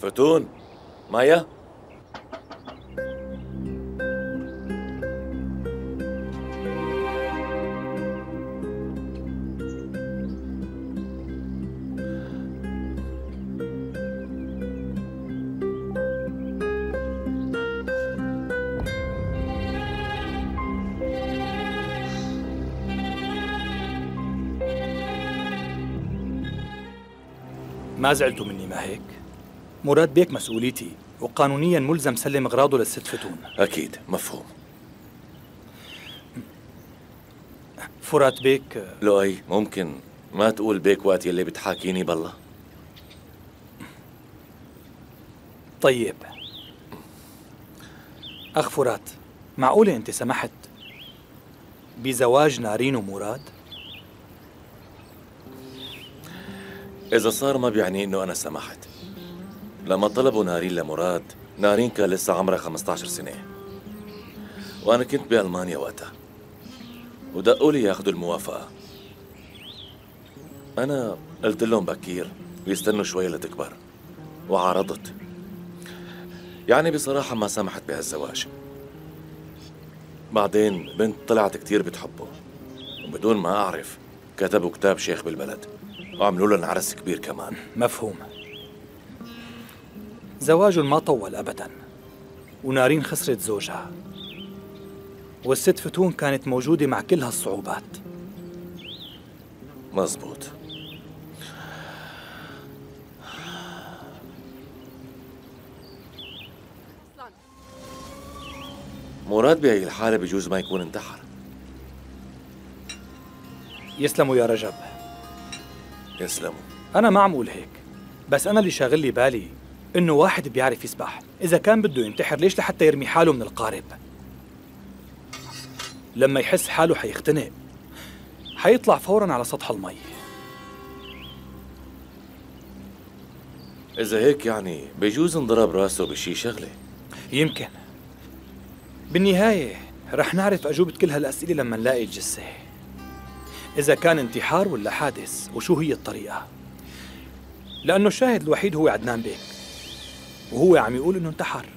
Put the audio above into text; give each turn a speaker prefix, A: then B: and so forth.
A: فتون، مايا.
B: ما زعلتوا مني ما هيك؟ مراد بيك مسؤوليتي وقانونيا ملزم سلم اغراضه للست فتون.
A: اكيد، مفهوم.
B: فرات بيك
A: لؤي، ممكن ما تقول بيك وقت يلي بتحاكيني بالله؟
B: طيب. أخ فرات، معقولة أنت سمحت بزواج نارين ومراد؟
A: إذا صار ما بيعني إنه أنا سمحت. لما طلبوا نارين لمراد، نارين كان لسه عمرها 15 سنة، وأنا كنت بألمانيا وقتها، ودقوا لي ياخذوا الموافقة. أنا قلت لهم بكير ويستنوا شوي لتكبر، وعارضت. يعني بصراحة ما سمحت بهالزواج. بعدين بنت طلعت كتير بتحبه، وبدون ما أعرف كتبوا كتاب شيخ بالبلد، وعملوا لنا عرس كبير كمان.
B: مفهوم. زواج ما طول أبدا، ونارين خسرت زوجها، والست فتون كانت موجودة مع كل هالصعوبات.
A: مزبوط. مراد بهي الحالة بجوز ما يكون انتحر.
B: يسلموا يا رجب.
A: يسلموا.
B: أنا ما عم أقول هيك، بس أنا اللي شاغل لي بالي إنه واحد بيعرف يسبح، إذا كان بده ينتحر ليش لحتى يرمي حاله من القارب؟ لما يحس حاله حيختنق حيطلع فوراً على سطح المي.
A: إذا هيك يعني بجوز انضرب راسه بشي شغلة.
B: يمكن. بالنهاية رح نعرف أجوبة كل هالأسئلة لما نلاقي الجثة، إذا كان انتحار ولا حادث وشو هي الطريقة، لأنه الشاهد الوحيد هو عدنان بيك، وهو عم يقول إنه انتحر.